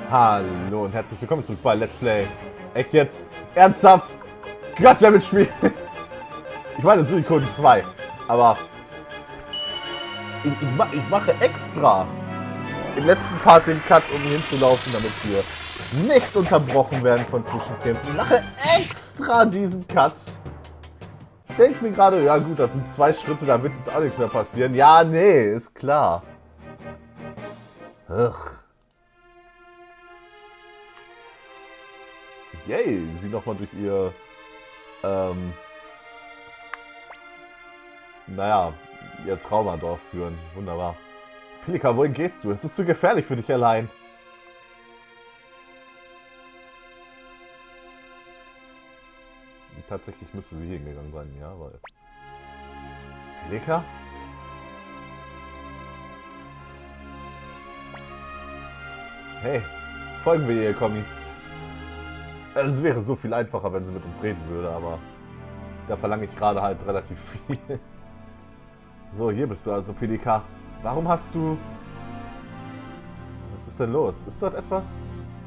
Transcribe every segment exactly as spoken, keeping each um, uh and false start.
Hallo und herzlich willkommen zurück bei Let's Play. Echt jetzt? Ernsthaft? Grad damit spielen? Ich meine Suikoden zwei, aber ich, ich, ma ich mache extra im letzten Part den Cut, um hier hinzulaufen, damit wir nicht unterbrochen werden von Zwischenkämpfen. Ich mache extra diesen Cut. Denk mir gerade, ja gut, das sind zwei Schritte, da wird jetzt auch nichts mehr passieren. Ja, nee, ist klar. Ugh. Yay, sie nochmal durch ihr, ähm, naja, ihr Traumadorf führen. Wunderbar. Pilika, wohin gehst du? Es ist zu gefährlich für dich allein. Tatsächlich müsste sie hier hingegangen sein, ja, weil... Pilika? Hey, folgen wir ihr, Kommi. Es wäre so viel einfacher, wenn sie mit uns reden würde, aber da verlange ich gerade halt relativ viel. So, hier bist du also, Pilika. Warum hast du... Was ist denn los? Ist dort etwas?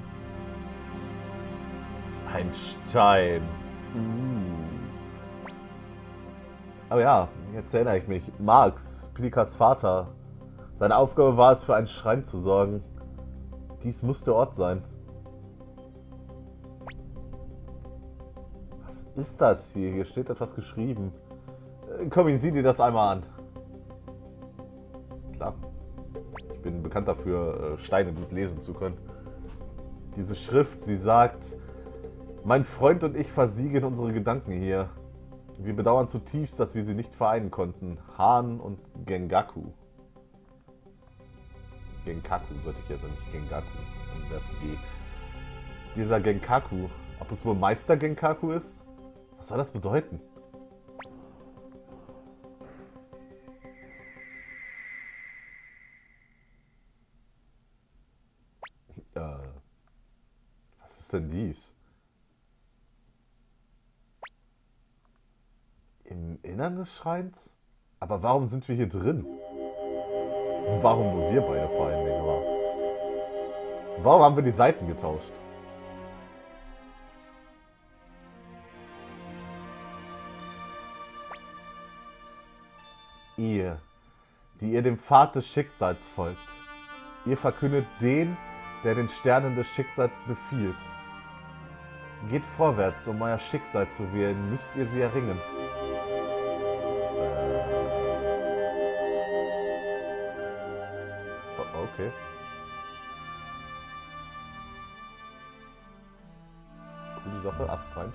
Ein Stein. Uh. Aber ja, jetzt erinnere ich mich. Marx, Pilikas Vater. Seine Aufgabe war es, für einen Schrein zu sorgen. Dies muss der Ort sein. Was ist das hier? Hier steht etwas geschrieben. Komm, sieh dir das einmal an. Klar. Ich bin bekannt dafür, Steine gut lesen zu können. Diese Schrift, sie sagt: Mein Freund und ich versiegen unsere Gedanken hier. Wir bedauern zutiefst, dass wir sie nicht vereinen konnten. Han und Gengaku. Genkaku sollte ich jetzt nicht Gengaku. Und das G. Dieser Genkaku. Ob es wohl Meister Genkaku ist? Was soll das bedeuten? Äh, was ist denn dies? Im Innern des Schreins? Aber warum sind wir hier drin? Und warum nur wir beide vor allen Dingen? Warum haben wir die Seiten getauscht? Ihr, die ihr dem Pfad des Schicksals folgt. Ihr verkündet den, der den Sternen des Schicksals befiehlt. Geht vorwärts, um euer Schicksal zu wählen, müsst ihr sie erringen. Oh, okay. Coole Sache, Ast rein.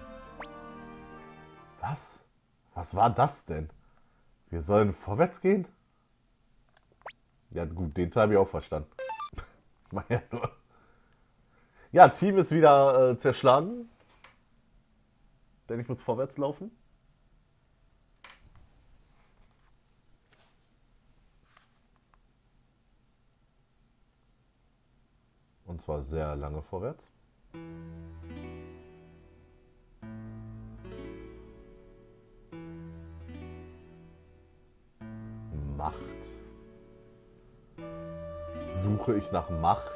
Was? Was war das denn? Wir sollen vorwärts gehen? Ja gut, den Teil habe ich auch verstanden. Ich meine ja nur. Ja, Team ist wieder äh, zerschlagen. Denn ich muss vorwärts laufen. Und zwar sehr lange vorwärts. Macht. Suche ich nach Macht?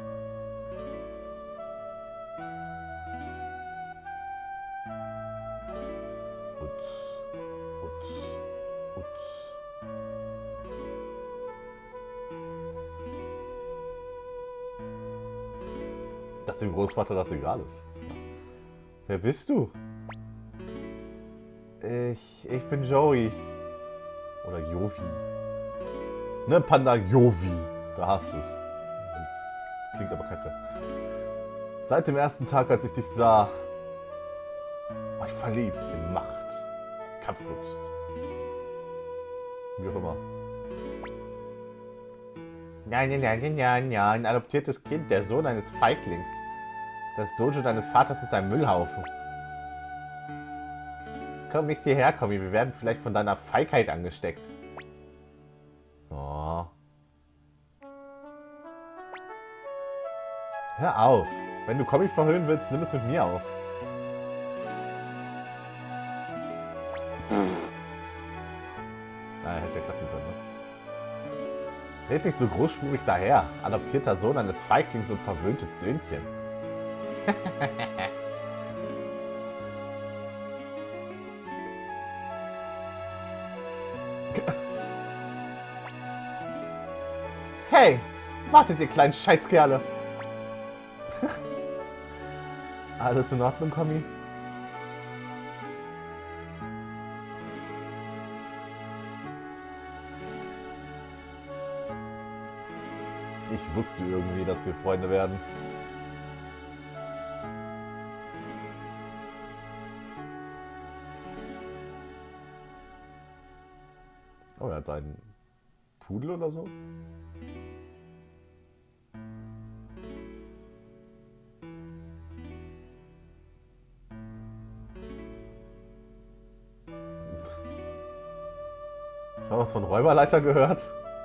Uts, uts, uts. Dass dem Großvater das egal ist. Wer bist du? Ich, ich bin Joey. Oder Jovi. Ne, Panda Jovi. Da hast du es. Klingt aber kacke. Seit dem ersten Tag, als ich dich sah, war ich verliebt in Macht, Kampflust. Wie auch immer. Nein, nein, nein, nein, nein, ein adoptiertes Kind, der Sohn eines Feiglings. Das Dojo deines Vaters ist ein Müllhaufen. Komm nicht hierher, Kommi, wir werden vielleicht von deiner Feigheit angesteckt. Oh. Hör auf. Wenn du Kommi verhöhnen willst, nimm es mit mir auf. Pff. Ah, hätte ja klappen können, ne? Red nicht so großspurig daher. Adoptierter Sohn eines Feiglings und verwöhntes Söhnchen. Hey, wartet ihr kleinen Scheißkerle. Alles in Ordnung, Kommi? Ich wusste irgendwie, dass wir Freunde werden. Oh, er hat einen Pudel oder so? Schon was von Räuberleiter gehört?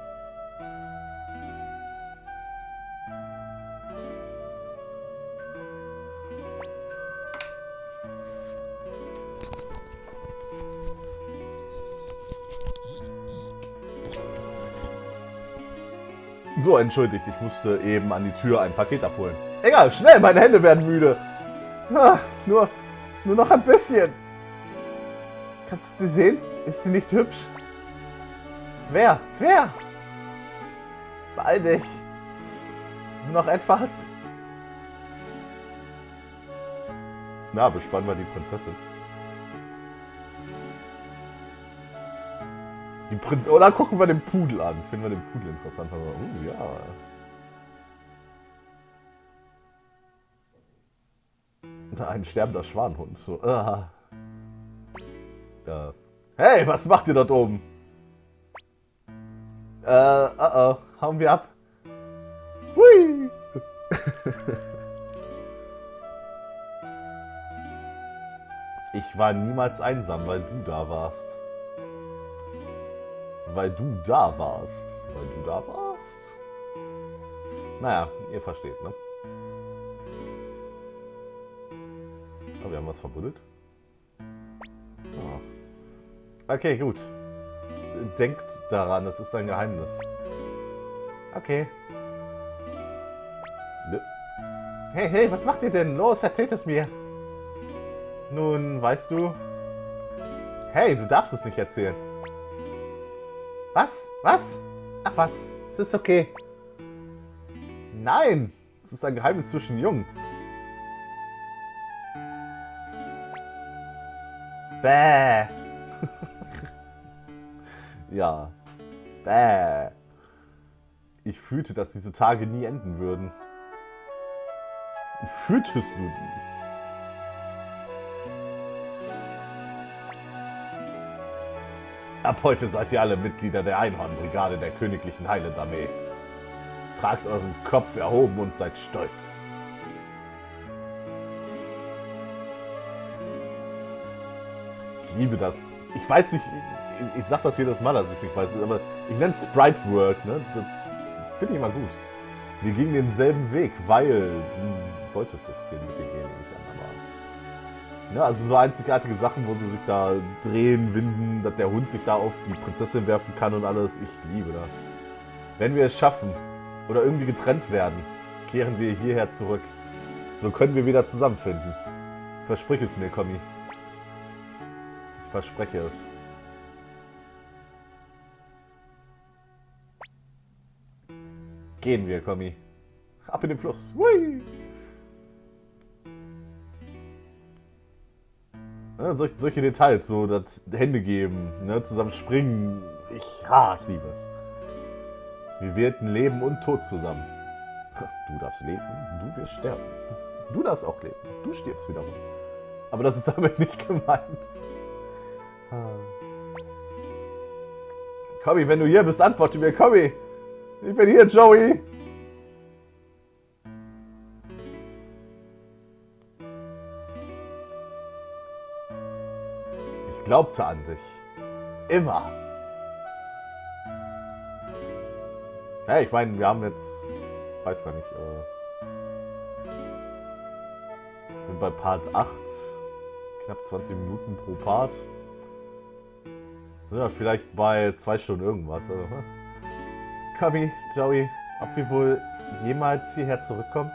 So, entschuldigt, ich musste eben an die Tür ein Paket abholen. Egal, schnell, meine Hände werden müde. Ah, nur, nur noch ein bisschen. Kannst du sie sehen? Ist sie nicht hübsch? Wer? Wer? Beeil dich. Nur noch etwas. Na, bespannen wir die Prinzessin. Die Prinz Oder gucken wir den Pudel an. Finden wir den Pudel interessant. Oh, ja. Da ein sterbender Schwanenhund. So, uh. Da. Hey, was macht ihr dort oben? Äh, uh oh. Hauen wir ab. Hui. Ich war niemals einsam, weil du da warst. Weil du da warst. Weil du da warst? Naja, ihr versteht, ne? Oh, wir haben was verbuddelt. Oh. Okay, gut. Denkt daran, es ist ein Geheimnis. Okay. Hey, hey, was macht ihr denn? Los, erzählt es mir. Nun, weißt du... Hey, du darfst es nicht erzählen. Was? Was? Ach was, es ist okay. Nein, es ist ein Geheimnis zwischen Jungen. Bäh. Ja. Bäh. Ich fühlte, dass diese Tage nie enden würden. Fühltest du dies? Ab heute seid ihr alle Mitglieder der Einhornbrigade der königlichen Highland-Armee. Tragt euren Kopf erhoben und seid stolz. Ich liebe das. Ich weiß nicht, ich, ich sag das jedes Mal, dass ich es nicht weiß, aber ich nenne es Sprite Work, ne? Das finde ich immer gut. Wir gingen denselben Weg, weil du wolltest es den mit dir gehen, nehme ich an, aber... Ja, also so einzigartige Sachen, wo sie sich da drehen, winden, dass der Hund sich da auf die Prinzessin werfen kann und alles. Ich liebe das. Wenn wir es schaffen oder irgendwie getrennt werden, kehren wir hierher zurück. So können wir wieder zusammenfinden. Versprich es mir, Kommi. Ich verspreche es. Gehen wir, Kommi. Ab in den Fluss. Hui! Ja, solche, solche Details, so das Hände geben, ne, zusammen springen. Ich, ah, ich liebe es. Wir wählten Leben und Tod zusammen. Du darfst leben, du wirst sterben. Du darfst auch leben, du stirbst wiederum. Aber das ist damit nicht gemeint. Kommi, wenn du hier bist, antworte mir. Kommi, ich bin hier, Joey. Ich glaubte an dich. Immer. Ja, ich meine, wir haben jetzt, ich weiß gar nicht, äh, ich bin bei Part acht, knapp zwanzig Minuten pro Part. Sind wir vielleicht bei zwei Stunden irgendwas. Oder? Comi, Joey, ob wir wohl jemals hierher zurückkommen?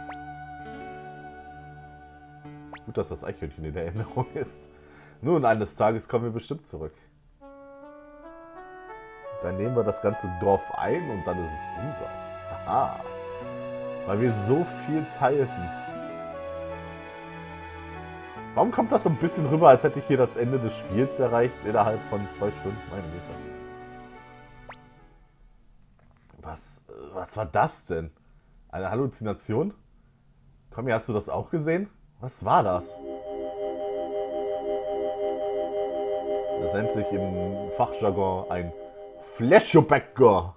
Gut, dass das Eichhörnchen in der Erinnerung ist. Nun, eines Tages kommen wir bestimmt zurück. Dann nehmen wir das ganze Dorf ein und dann ist es unseres. Haha. Weil wir so viel teilten. Warum kommt das so ein bisschen rüber, als hätte ich hier das Ende des Spiels erreicht innerhalb von zwei Stunden? Meine Güte. Was, was war das denn? Eine Halluzination? Komm, hast du das auch gesehen? Was war das? Das nennt sich im Fachjargon ein Flashbacker.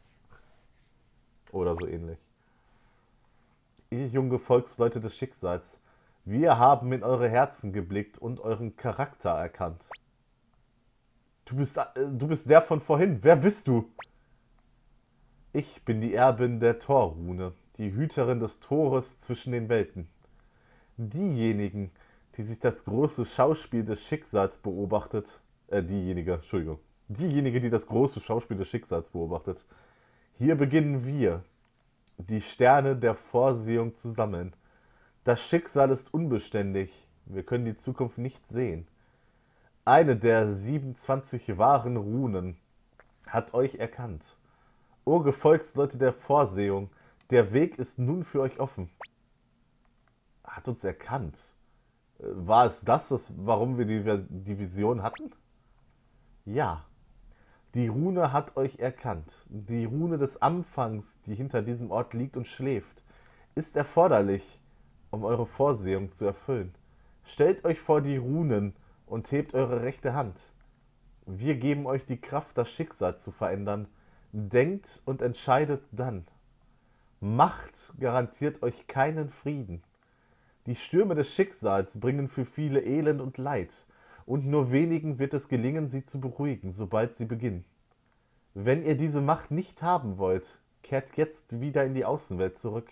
Oder so ähnlich. Ihr junge Volksleute des Schicksals, wir haben in eure Herzen geblickt und euren Charakter erkannt. Du bist, äh, du bist der von vorhin. Wer bist du? Ich bin die Erbin der Torrune, die Hüterin des Tores zwischen den Welten. Diejenigen, die sich das große Schauspiel des Schicksals beobachtet, äh, diejenige, Entschuldigung, diejenige, die das große Schauspiel des Schicksals beobachtet. Hier beginnen wir, die Sterne der Vorsehung zu sammeln. Das Schicksal ist unbeständig, wir können die Zukunft nicht sehen. Eine der siebenundzwanzig wahren Runen hat euch erkannt. O Gefolgsleute der Vorsehung, der Weg ist nun für euch offen. Hat uns erkannt. War es das, das warum wir die, die Vision hatten? Ja. Die Rune hat euch erkannt. Die Rune des Anfangs, die hinter diesem Ort liegt und schläft, ist erforderlich, um eure Vorsehung zu erfüllen. Stellt euch vor die Runen und hebt eure rechte Hand. Wir geben euch die Kraft, das Schicksal zu verändern. Denkt und entscheidet dann. Macht garantiert euch keinen Frieden. Die Stürme des Schicksals bringen für viele Elend und Leid, und nur wenigen wird es gelingen, sie zu beruhigen, sobald sie beginnen. Wenn ihr diese Macht nicht haben wollt, kehrt jetzt wieder in die Außenwelt zurück.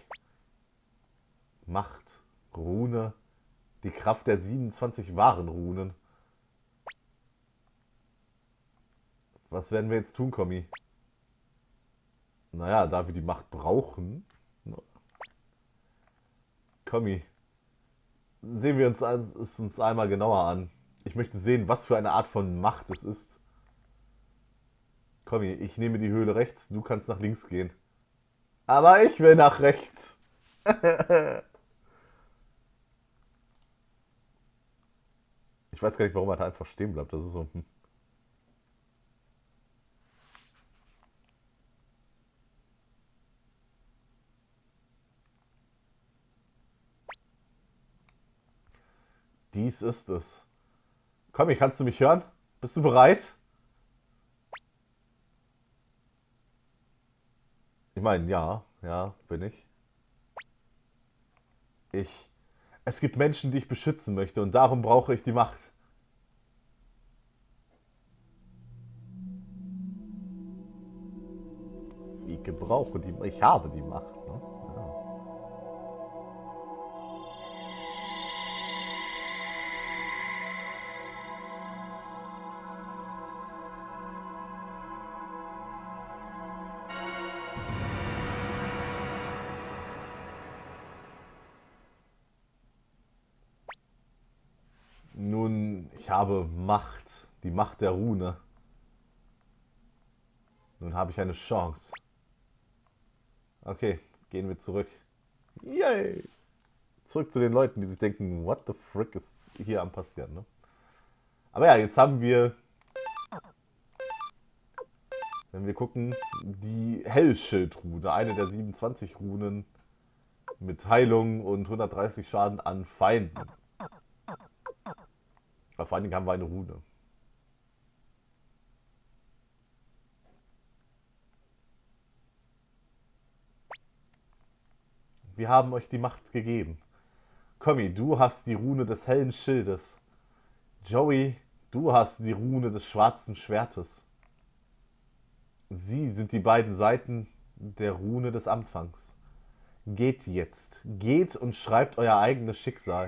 Macht, Rune, die Kraft der siebenundzwanzig wahren Runen. Was werden wir jetzt tun, Kommi? Naja, da wir die Macht brauchen... Kommi, sehen wir uns es uns einmal genauer an. Ich möchte sehen, was für eine Art von Macht es ist. Kommi, ich nehme die Höhle rechts, du kannst nach links gehen. Aber ich will nach rechts. Ich weiß gar nicht, warum er da einfach stehen bleibt. Das ist so... Hm. Dies ist es. Komm, kannst du mich hören? Bist du bereit? Ich meine, ja, ja, bin ich. Ich. Es gibt Menschen, die ich beschützen möchte und darum brauche ich die Macht. Ich gebrauche die Macht. Ich habe die Macht. Ne? Ja. Nun, ich habe Macht, die Macht der Rune. Nun habe ich eine Chance. Okay, gehen wir zurück. Yay! Zurück zu den Leuten, die sich denken, what the frick ist hier am passieren, ne? Aber ja, jetzt haben wir, wenn wir gucken, die Hellschildrune, eine der siebenundzwanzig Runen mit Heilung und hundertdreißig Schaden an Feinden. Aber vor allen Dingen haben wir eine Rune. Wir haben euch die Macht gegeben. Kommi, du hast die Rune des hellen Schildes. Joey, du hast die Rune des schwarzen Schwertes. Sie sind die beiden Seiten der Rune des Anfangs. Geht jetzt, geht und schreibt euer eigenes Schicksal.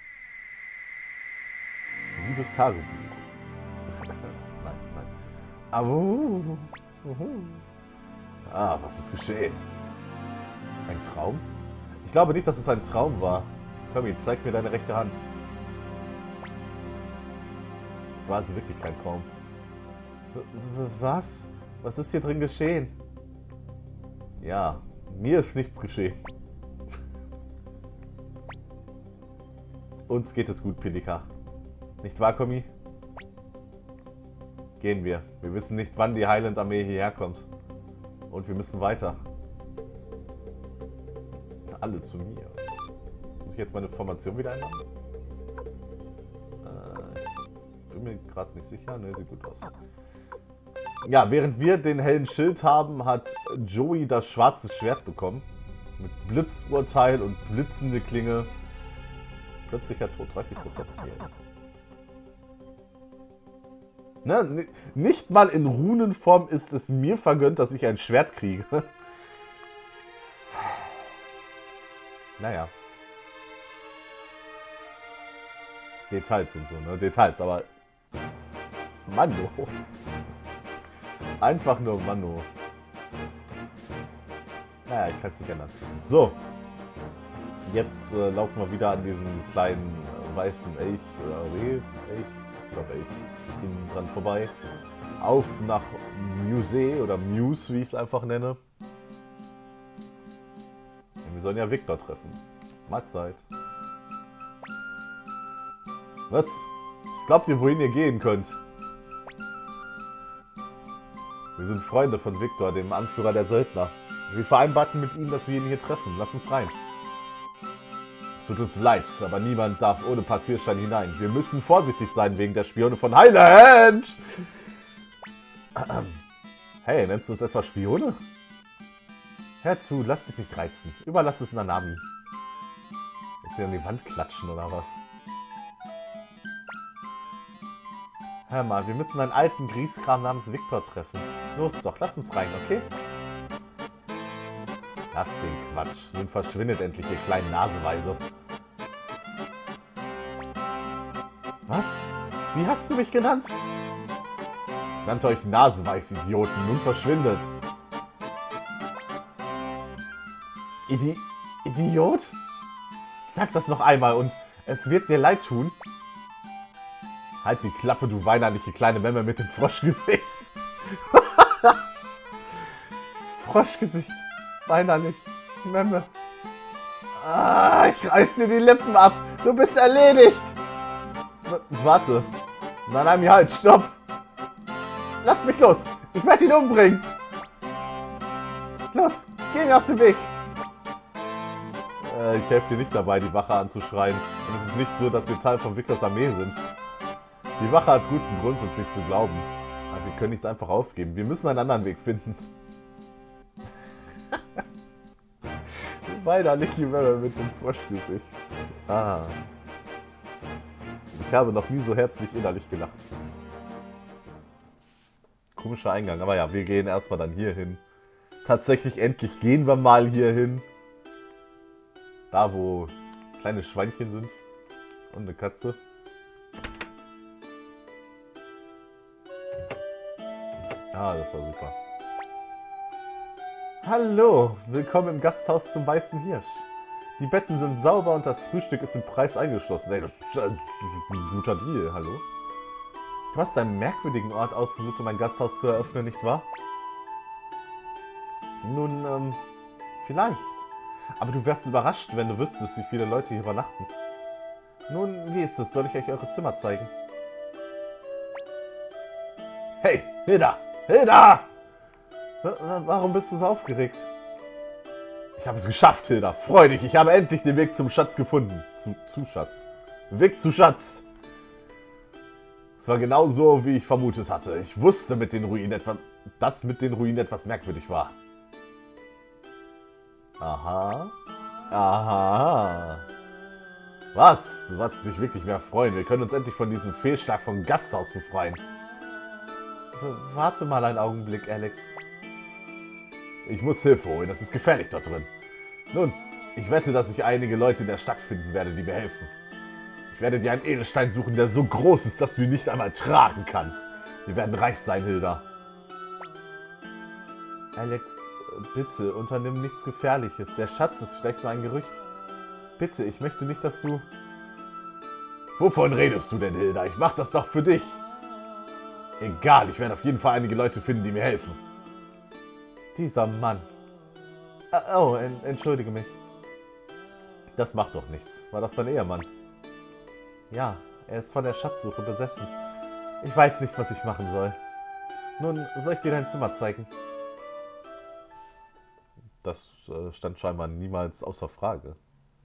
Liebes Tagebuch. Nein, nein. Aber, Ah, was ist geschehen? Ein Traum? Ich glaube nicht, dass es ein Traum war. Komm, jetzt zeig mir deine rechte Hand. Es war also wirklich kein Traum. Was? Was ist hier drin geschehen? Ja, mir ist nichts geschehen. Uns geht es gut, Pilika. Nicht wahr, Komi? Gehen wir. Wir wissen nicht, wann die Highland-Armee hierher kommt. Und wir müssen weiter. Alle zu mir. Muss ich jetzt meine Formation wieder ändern? Äh, ich bin mir gerade nicht sicher. Ne, sieht gut aus. Ja, während wir den hellen Schild haben, hat Joey das schwarze Schwert bekommen. Mit Blitzurteil und blitzende Klinge. Plötzlicher Tod, dreißig Prozent. Ne, nicht mal in Runenform ist es mir vergönnt, dass ich ein Schwert kriege. Naja. Details und so, ne? Details, aber... Mando. Einfach nur Mando. Naja, ich kann es nicht ändern. So. Jetzt äh, laufen wir wieder an diesem kleinen äh, weißen Elch oder Reh. Elch? Ich glaube Elch. Innen dran vorbei. Auf nach Musee oder Muse, wie ich es einfach nenne. Wir sollen ja Victor treffen. Mahlzeit. Was? Was glaubt ihr, wohin ihr gehen könnt? Wir sind Freunde von Victor, dem Anführer der Söldner. Wir vereinbarten mit ihm, dass wir ihn hier treffen. Lass uns rein. Es tut uns leid, aber niemand darf ohne Passierschein hinein. Wir müssen vorsichtig sein wegen der Spione von Highland. Hey, nennst du uns etwa Spione? Hör zu, lass dich nicht reizen. Überlass es Nanami. Jetzt wieder an die Wand klatschen, oder was? Hör mal, wir müssen einen alten Grieskram namens Victor treffen. Los doch, lass uns rein, okay? Lass den Quatsch. Nun verschwindet endlich, ihr kleinen Naseweise. Was? Wie hast du mich genannt? Nannt euch Naseweiß, Idioten. Nun verschwindet. Idi Idiot? Sag das noch einmal und es wird dir leid tun. Halt die Klappe, du weinerliche kleine Memme mit dem Froschgesicht. Froschgesicht. Weinerlich. Memme. Ah, ich reiß dir die Lippen ab. Du bist erledigt. W warte. Nanami, halt, stopp. Lass mich los. Ich werde ihn umbringen. Los, geh mir aus dem Weg. Äh, ich helfe dir nicht dabei, die Wache anzuschreien. Und es ist nicht so, dass wir Teil von Victors Armee sind. Die Wache hat guten Grund, uns nicht zu glauben. Aber wir können nicht einfach aufgeben. Wir müssen einen anderen Weg finden. Du weinerliche Memme mit dem Froschgesicht. Ah. Ich habe noch nie so herzlich innerlich gelacht. Komischer Eingang. Aber ja, wir gehen erstmal dann hier hin. Tatsächlich, endlich gehen wir mal hier hin. Da, wo kleine Schweinchen sind. Und eine Katze. Ah, das war super. Hallo, willkommen im Gasthaus zum Weißen Hirsch. Die Betten sind sauber und das Frühstück ist im Preis eingeschlossen. Ey, das ist ein guter Deal, hallo? Du hast einen merkwürdigen Ort ausgesucht, um ein Gasthaus zu eröffnen, nicht wahr? Nun, ähm, vielleicht. Aber du wärst überrascht, wenn du wüsstest, wie viele Leute hier übernachten. Nun, wie ist es? Soll ich euch eure Zimmer zeigen? Hey, Hilda! Hilda! Warum bist du so aufgeregt? Ich habe es geschafft, Hilda. Freu dich, ich habe endlich den Weg zum Schatz gefunden. Zum, zu Schatz. Weg zu Schatz. Es war genau so, wie ich vermutet hatte. Ich wusste, mit den Ruinen etwas, dass mit den Ruinen etwas merkwürdig war. Aha. Aha. Was? Du solltest dich wirklich mehr freuen. Wir können uns endlich von diesem Fehlschlag vom Gasthaus befreien. Warte mal einen Augenblick, Alex. Ich muss Hilfe holen. Das ist gefährlich dort drin. Nun, ich wette, dass ich einige Leute in der Stadt finden werde, die mir helfen. Ich werde dir einen Edelstein suchen, der so groß ist, dass du ihn nicht einmal tragen kannst. Wir werden reich sein, Hilda. Alex, Bitte, unternimm nichts Gefährliches. Der Schatz ist vielleicht nur ein Gerücht. Bitte, ich möchte nicht, dass du... Wovon redest du denn, Hilda? Ich mach das doch für dich. Egal, ich werde auf jeden Fall einige Leute finden, die mir helfen. Dieser Mann. Oh, en entschuldige mich. Das macht doch nichts. War das dein Ehemann? Ja, er ist von der Schatzsuche besessen. Ich weiß nicht, was ich machen soll. Nun, soll ich dir dein Zimmer zeigen? Das äh, stand scheinbar niemals außer Frage.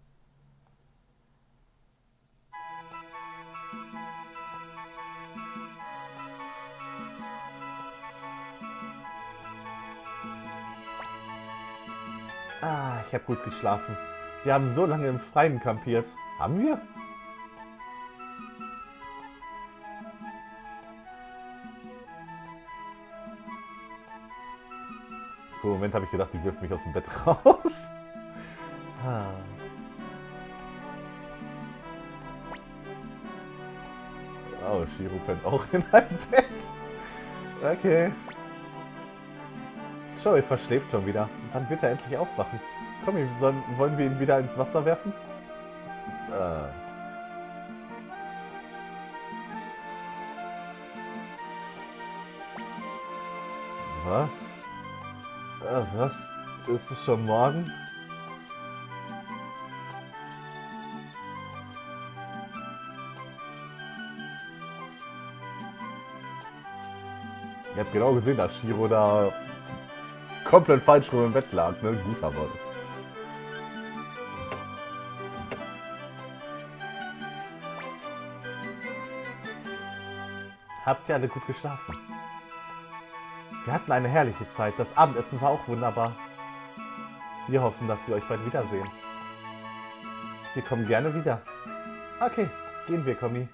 Ah, ich habe gut geschlafen. Wir haben so lange im Freien kampiert. Haben wir? Für einen Moment habe ich gedacht, die wirft mich aus dem Bett raus. Ah. Oh, Shiro pennt auch in einem Bett. Okay. Joey verschläft schon wieder. Wann wird er endlich aufwachen? Komm, wir sollen, wollen wir ihn wieder ins Wasser werfen? Äh. Was? Äh, was? Ist es schon morgen? Ihr habt genau gesehen, dass Shiro da komplett falsch rum im Bett lag, ne? Guter Wolf. Habt ihr alle gut geschlafen? Wir hatten eine herrliche Zeit. Das Abendessen war auch wunderbar. Wir hoffen, dass wir euch bald wiedersehen. Wir kommen gerne wieder. Okay, gehen wir, Komi.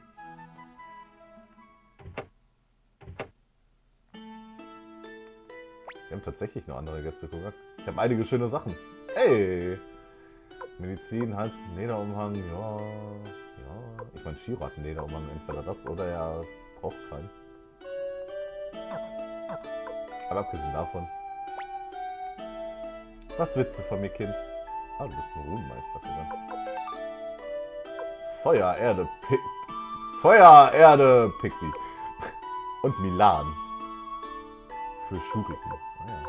Wir haben tatsächlich noch andere Gäste, guck mal. Ich habe einige schöne Sachen. Ey! Medizin, Hals, Lederumhang, ja, ja. Ich meine, Shiro hat einen Lederumhang, entweder das oder er braucht keinen. Aber abgesehen davon. Was willst du von mir, Kind? Ah, du bist ein Runenmeister, oder? Feuer, Erde, Pi Feuer, Erde, Pixie. Und Milan. Für Schuriken. Ah, ja.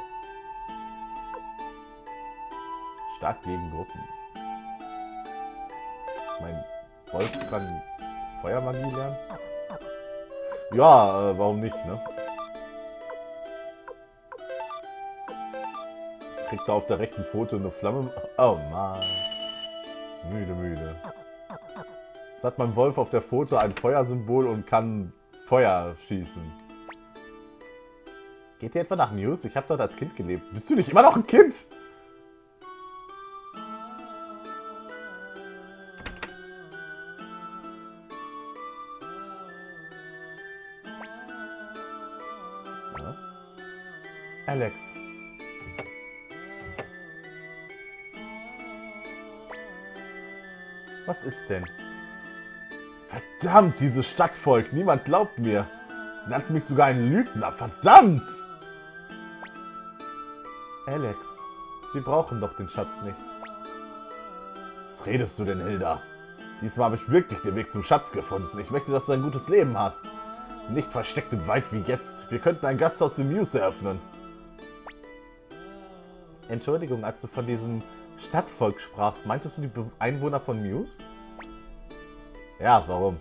Stark gegen Gruppen. Mein Wolf kann Feuermagie lernen? Ja, äh, warum nicht, ne? Kriegt er auf der rechten Foto eine Flamme. Oh Mann. Müde, müde. Jetzt hat mein Wolf auf der Foto ein Feuersymbol und kann Feuer schießen. Geht ihr etwa nach News? Ich habe dort als Kind gelebt. Bist du nicht immer noch ein Kind? Ja. Alex. Was ist denn? Verdammt, dieses Stadtvolk. Niemand glaubt mir. Sie nannten mich sogar einen Lügner. Verdammt! Alex, wir brauchen doch den Schatz nicht. Was redest du denn, Hilda? Diesmal habe ich wirklich den Weg zum Schatz gefunden. Ich möchte, dass du ein gutes Leben hast. Nicht versteckt im Wald wie jetzt. Wir könnten ein Gasthaus in Muse eröffnen. Entschuldigung, als du von diesem Stadtvolk sprachst, meintest du die Einwohner von Muse? Ja, warum?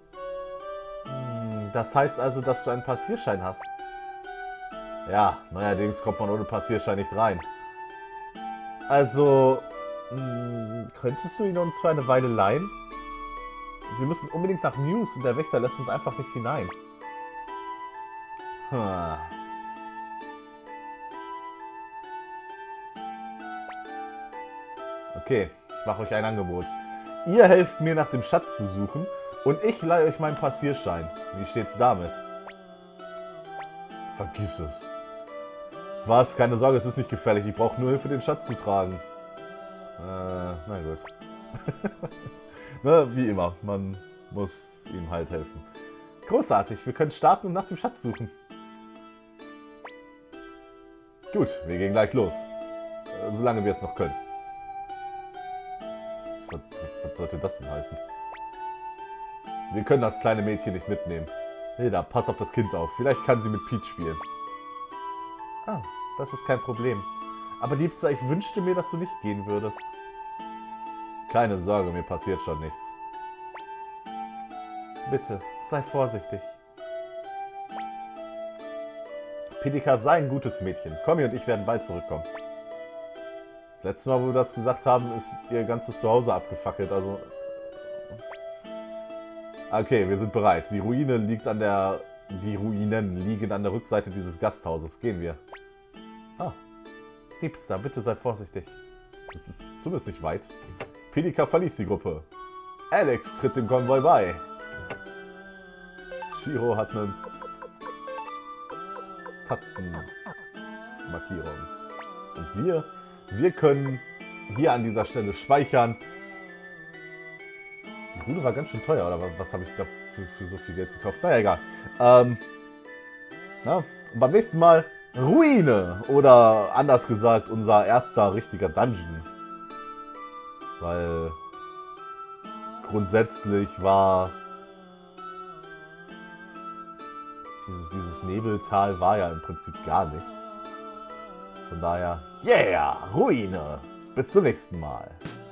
Hm, das heißt also, dass du einen Passierschein hast. Ja, neuerdings kommt man ohne Passierschein nicht rein. Also, mh, könntest du ihn uns für eine Weile leihen? Wir müssen unbedingt nach Muse und der Wächter lässt uns einfach nicht hinein. Hm. Okay, ich mache euch ein Angebot. Ihr helft mir nach dem Schatz zu suchen und ich leihe euch meinen Passierschein. Wie steht's damit? Vergiss es. Was? Keine Sorge, es ist nicht gefährlich. Ich brauche nur Hilfe, den Schatz zu tragen. Äh, na gut. Ne, wie immer, man muss ihm halt helfen. Großartig, wir können starten und nach dem Schatz suchen. Gut, wir gehen gleich los. solange wir es noch können. Was, was sollte das denn heißen? Wir können das kleine Mädchen nicht mitnehmen. Hilda, pass auf das Kind auf. Vielleicht kann sie mit Peach spielen. Ah, das ist kein Problem. Aber Liebster, ich wünschte mir, dass du nicht gehen würdest. Keine Sorge, mir passiert schon nichts. Bitte, sei vorsichtig. Pilika, sei ein gutes Mädchen. Kommi und ich werden bald zurückkommen. Das letzte Mal, wo wir das gesagt haben, ist ihr ganzes Zuhause abgefackelt, also... Okay, wir sind bereit. Die Ruine liegt an der... Die Ruinen liegen an der Rückseite dieses Gasthauses. Gehen wir. Ah. Liebster, bitte sei vorsichtig. Das ist zumindest nicht weit. Pilika verließ die Gruppe. Alex tritt dem Konvoi bei. Shiro hat eine Tatzenmarkierung. Und wir, wir können hier an dieser Stelle speichern. Die Rune war ganz schön teuer, oder was habe ich da für, für so viel Geld gekauft? Naja, egal. Ähm, na, und beim nächsten Mal Ruine. Oder anders gesagt, unser erster richtiger Dungeon. Weil grundsätzlich war dieses, dieses Nebeltal war ja im Prinzip gar nichts. Von daher, yeah, Ruine. Bis zum nächsten Mal.